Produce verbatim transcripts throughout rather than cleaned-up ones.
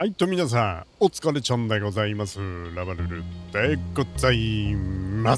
はい、と皆さん、お疲れちゃんでございます。ラバルルでございます。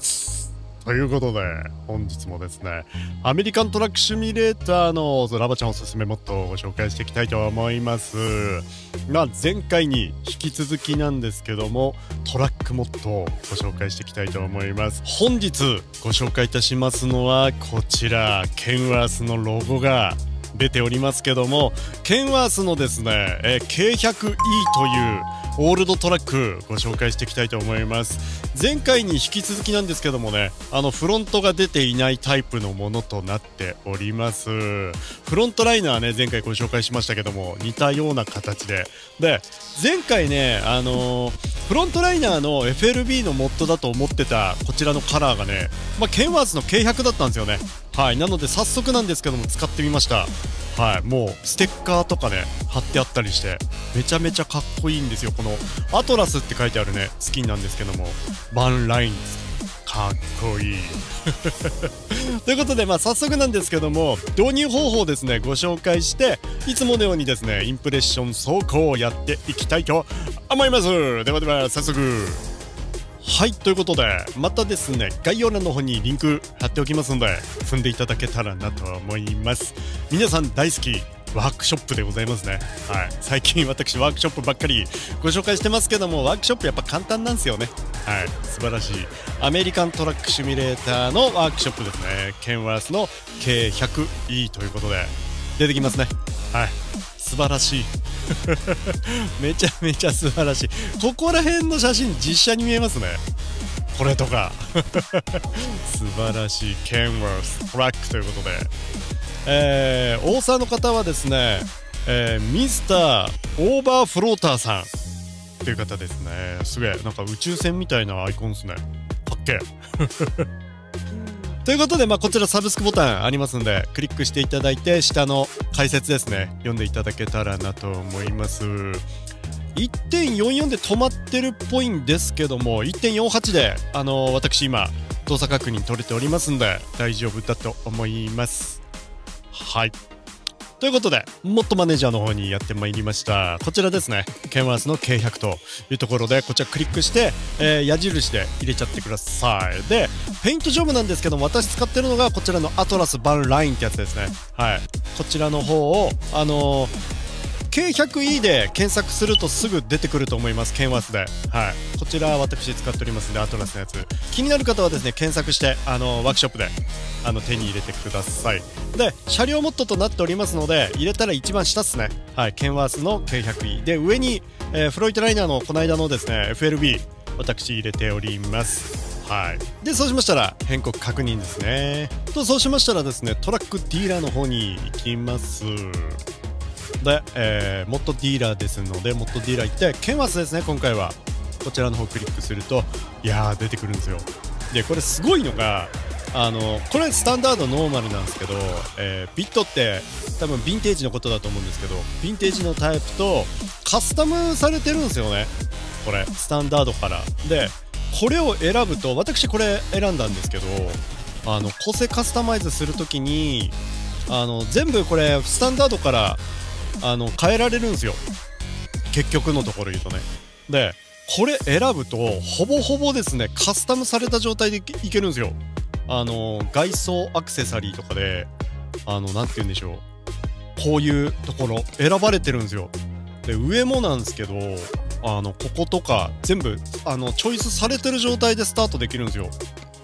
ということで、本日もですね、アメリカントラックシミュレーターのラバちゃんおすすめモッドをご紹介していきたいと思います。まあ、前回に引き続きなんですけども、トラックモッドをご紹介していきたいと思います。本日ご紹介いたしますのはこちら、ケンワースのロゴが出ておりますけども、ケンワースのですね、えー、ケーひゃくイー というオールドトラックご紹介していきたいと思います。前回に引き続きなんですけどもね、あのフロントが出ていないタイプのものとなっております。フロントライナーね、前回ご紹介しましたけども、似たような形でで前回ね、あのー、フロントライナーの エフエルビー のモッドだと思ってたこちらのカラーがね、まあ、ケンワースの ケーひゃく だったんですよね。はい、なので早速なんですけども使ってみました。はい、もうステッカーとかね貼ってあったりしてめちゃめちゃかっこいいんですよ。このアトラスって書いてあるねスキンなんですけども、バンラインかっこいいということで、まあ、早速なんですけども導入方法をですねご紹介して、いつものようにですねインプレッション走行をやっていきたいと思います。ではでは早速。はい、ということでまたですね概要欄の方にリンク貼っておきますので踏んでいただけたらなと思います。皆さん大好きワークショップでございますね。はい、最近私ワークショップばっかりご紹介してますけども、ワークショップやっぱ簡単なんですよね。はい、素晴らしいアメリカントラックシミュレーターのワークショップですね。ケンワースの ケーひゃくイー ということで出てきますね。はい、素晴らしいめちゃめちゃ素晴らしい。ここら辺の写真実写に見えますね、これとか素晴らしいケンワーストラックということで、えー、大沢の方はですね、えー、ミスターオーバーフローターさんという方ですね。すげえなんか宇宙船みたいなアイコンですね。かっけえということで、まあ、こちらサブスクボタンありますのでクリックしていただいて下の解説ですね読んでいただけたらなと思います。 いってんよんよん で止まってるっぽいんですけども いってんよんはち で、あのー、私今動作確認取れておりますんで大丈夫だと思います。はい、ということでモッドマネージャーの方にやってまいりました。こちらですね、ケンワースの ケーひゃく というところでこちらクリックして、えー、矢印で入れちゃってください。でペイントジョブなんですけども、私使ってるのがこちらのアトラスバンラインってやつですね。はい、こちらの方をあのーケーひゃくイー で検索するとすぐ出てくると思います、ケンワースで。はい、こちら私使っておりますのでアトラスのやつ気になる方はですね検索してあのワークショップであの手に入れてください。で車両モッドとなっておりますので入れたら一番下っすね。はい、ケンワースの ケーひゃくイー で上に、えー、フロイトライナーのこの間のですね エフエルビー 私入れております。はい、でそうしましたら変更確認ですねと、そうしましたらですねトラックディーラーの方に行きます。で、えー、モッドディーラーですのでモッドディーラー行ってケンワースですね。今回はこちらの方クリックするといやー出てくるんですよ。でこれすごいのがあのこれスタンダードノーマルなんですけど、えー、ビットって多分ヴィンテージのことだと思うんですけど、ヴィンテージのタイプとカスタムされてるんですよね。これスタンダードからでこれを選ぶと、私これ選んだんですけど、あの構成カスタマイズするときにあの全部これスタンダードからあの変えられるんですよ、結局のところ言うとね。でこれ選ぶとほぼほぼですねカスタムされた状態でいけるんですよ。あの外装アクセサリーとかであのなんて言うんでしょう、こういうところ選ばれてるんですよ。で上もなんですけどあのこことか全部あのチョイスされてる状態でスタートできるんですよ。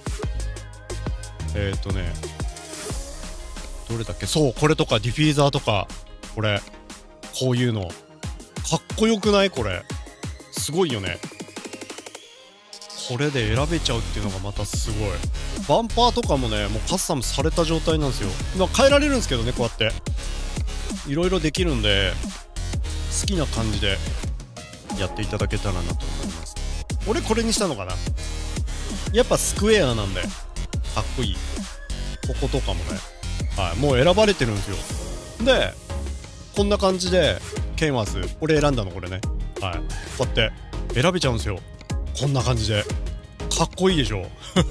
えっとねどれだっけ、そうこれとかディフューザーとかこれこういうのかっこよくない？これすごいよね。これで選べちゃうっていうのがまたすごい。バンパーとかもねもうカスタムされた状態なんですよ。まあ変えられるんですけどね、こうやっていろいろできるんで好きな感じでやっていただけたらなと思います。俺これにしたのかな、やっぱスクエアなんでかっこいい。こことかもね、はい、もう選ばれてるんですよ。でこんな感じでケンワース俺選んだのこれね。はい、こうやって選べちゃうんですよ。こんな感じでかっこいいでしょ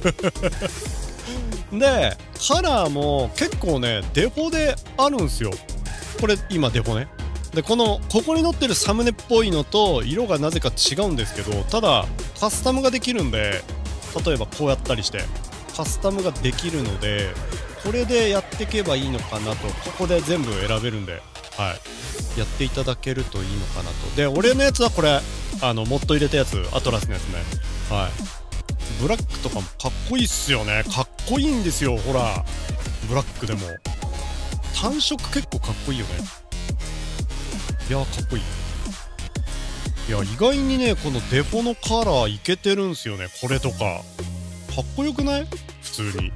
でカラーも結構ねデフォであるんですよ。これ今デフォね。 でこのここに載ってるサムネっぽいのと色がなぜか違うんですけど、ただカスタムができるんで、例えばこうやったりしてカスタムができるので、これでやっていけばいいのかなと。ここで全部選べるんで、はい、やっていただけるといいのかなと。で俺のやつはこれあのモッド入れたやつ、アトラスのやつね。はい、ブラックとかもかっこいいっすよね。かっこいいんですよ。ほらブラックでも単色結構かっこいいよね。いやーかっこいい。いや意外にねこのデフォのカラーいけてるんすよね。これとかかっこよくない？普通に。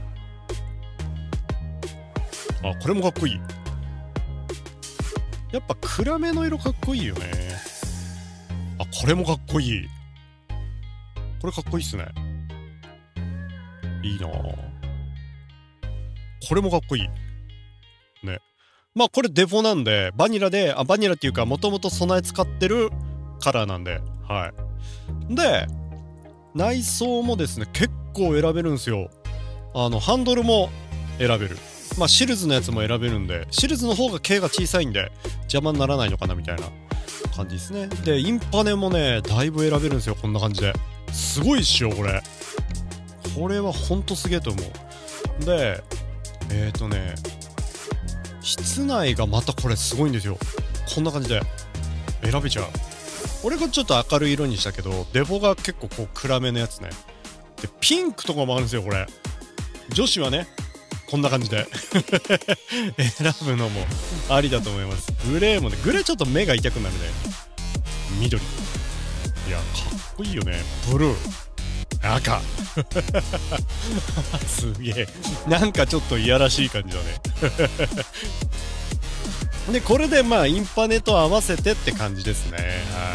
あ、これもかっこいい。やっぱ暗めの色かっこいいよね。あ、これもかっこいい。これかっこいいっすね。いいなぁ。これもかっこいいね。まあこれデフォなんでバニラで、あバニラっていうかもともと備え使ってるカラーなんで、はい。で内装もですね結構選べるんですよ。あのハンドルも選べる。まあシルズのやつも選べるんで、シルズの方が径が小さいんで邪魔にならないのかなみたいな感じですね。でインパネもねだいぶ選べるんですよ。こんな感じですごいっしょこれ。これはほんとすげえと思う。でえっ、ー、とね室内がまたこれすごいんですよ。こんな感じで選べちゃう。俺がちょっと明るい色にしたけど、デフォが結構こう暗めのやつね。でピンクとかもあるんですよこれ。女子はねこんな感じで選ぶのもありだと思います。グレーもね、グレーちょっと目が痛くなるね。緑、いやかっこいいよね。ブルー、赤すげえなんかちょっといやらしい感じだねでこれでまあインパネと合わせてって感じですね。はい、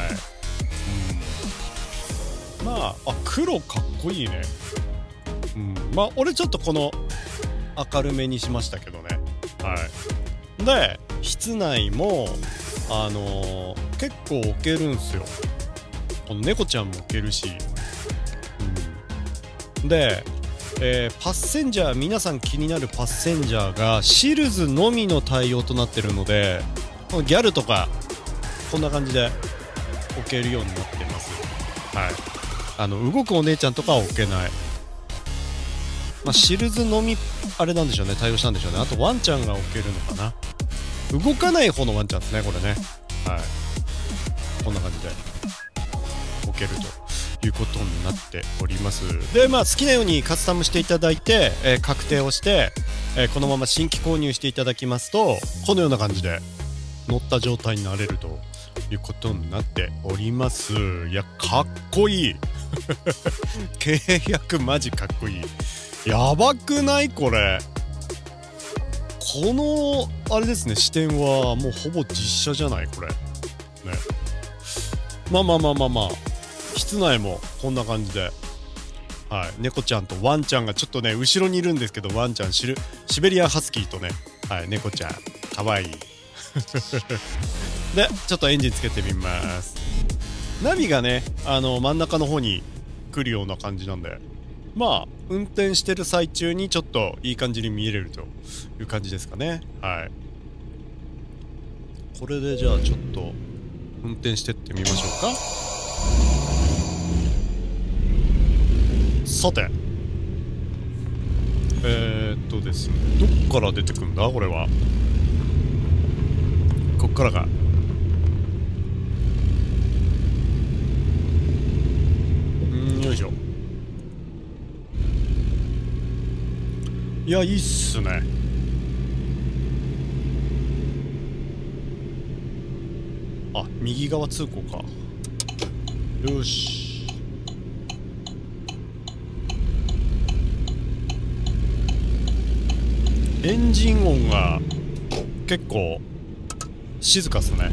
うん、まああ黒かっこいいね。うん、まあ俺ちょっとこの明るめにしましたけどね。はい。で室内もあのー、結構置けるんすよ。この猫ちゃんも置けるし、うん、で、えー、パッセンジャー、皆さん気になるパッセンジャーがシルズのみの対応となってるので、このギャルとかこんな感じで置けるようになってます。はい。あの動くお姉ちゃんとかは置けない。まあ、シルズのみあれなんでしょうね、対応したんでしょうね。あとワンちゃんが置けるのかな。動かない方のワンちゃんですねこれね。はい、こんな感じで置けるということになっております。でまあ好きなようにカスタムしていただいて、えー、確定をして、えー、このまま新規購入していただきますとこのような感じで乗った状態になれるということになっております。いやかっこいい契約マジかっこいい。やばくないこれ。このあれですね視点はもうほぼ実写じゃないこれね。まあまあまあまあまあ室内もこんな感じで、はい、猫ちゃんとワンちゃんがちょっとね後ろにいるんですけど、ワンちゃんシルシベリアンハスキーとね、はい、猫ちゃんかわいいでちょっとエンジンつけてみます。ナビがねあの真ん中の方に来るような感じなんで、まあ運転してる最中にちょっといい感じに見えれるという感じですかね。はい、これでじゃあちょっと運転してってみましょうか。さてえー、っとですねどっから出てくんだこれは。こっからか。うんよいしょ。いやいいっすね。あ右側通行か。よし。エンジン音が結構静かっすね。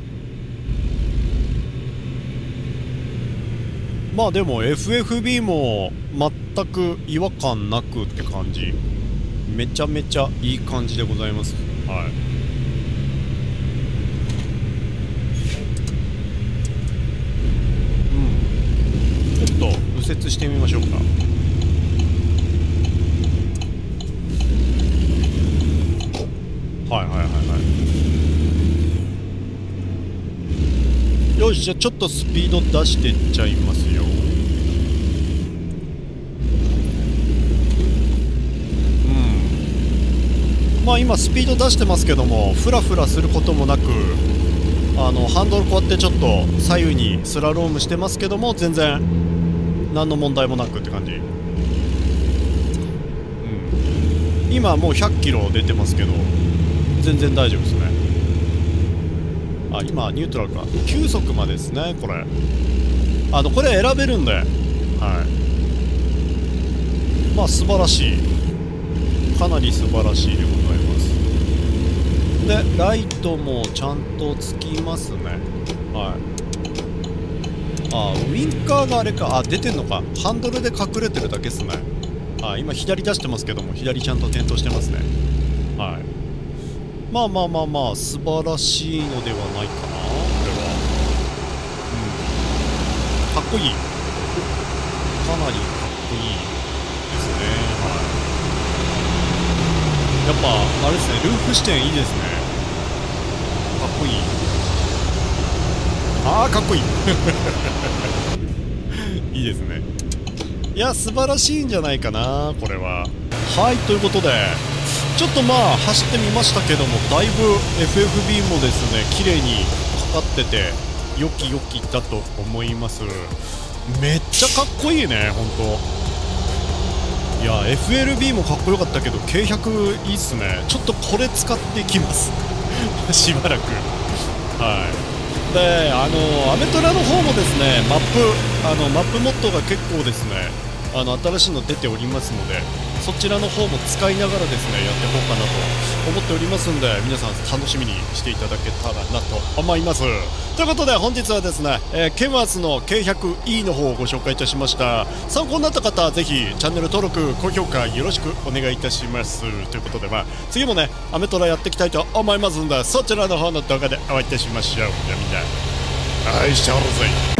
まあでも エフエフビー も全く違和感なくって感じ。めちゃめちゃいい感じでございます。はい。うん。ちょっと右折してみましょうか。はいはいはいはい。 し、じゃあちょっとスピード出してっちゃいますよ。うん、まあ今スピード出してますけども、フラフラすることもなく、あのハンドルこうやってちょっと左右にスラロームしてますけども、全然何の問題もなくって感じ。うん、今もうひゃっキロ出てますけど、全然大丈夫ですね。あ、今ニュートラルか、きゅう速までですね。これあのこれ選べるんで、はい、まあ素晴らしい、かなり素晴らしいでございます。でライトもちゃんとつきますね。はい、あ、ウインカーがあれか、あ、出てんのか、ハンドルで隠れてるだけですね。あ、今左出してますけども、左ちゃんと点灯してますね。はい、まあまあまあまあ素晴らしいのではないかな、これは。うん、かっこいい、かなりかっこいいですね。はい、やっぱあれですね、ルーフ視点いいですね。かっこいい。ああ、かっこいいいいですね。いや、素晴らしいんじゃないかな、これは。はい、ということでちょっとまあ走ってみましたけども、だいぶ エフエフビー もですね綺麗にかかってて、良き良きだと思います。めっちゃかっこいいね、ほんと。いや エフエルビー もかっこよかったけど ケーひゃく いいっすね。ちょっとこれ使っていきますしばらく。はい、であのアメトラの方もですね、マップあのマップモッドが結構ですね、あの新しいの出ておりますので、そちらの方も使いながらですねやっていこうかなと思っておりますんで、皆さん楽しみにしていただけたらなと思います。ということで本日はですね、えー、ケンワーズの ケーひゃくイー の方をご紹介いたしました。参考になった方はぜひチャンネル登録高評価よろしくお願いいたします。ということで、まあ、次もねアメトラやっていきたいと思いますんで、そちらの方の動画でお会いいたしましょう。じゃあみんな愛しておるぜ。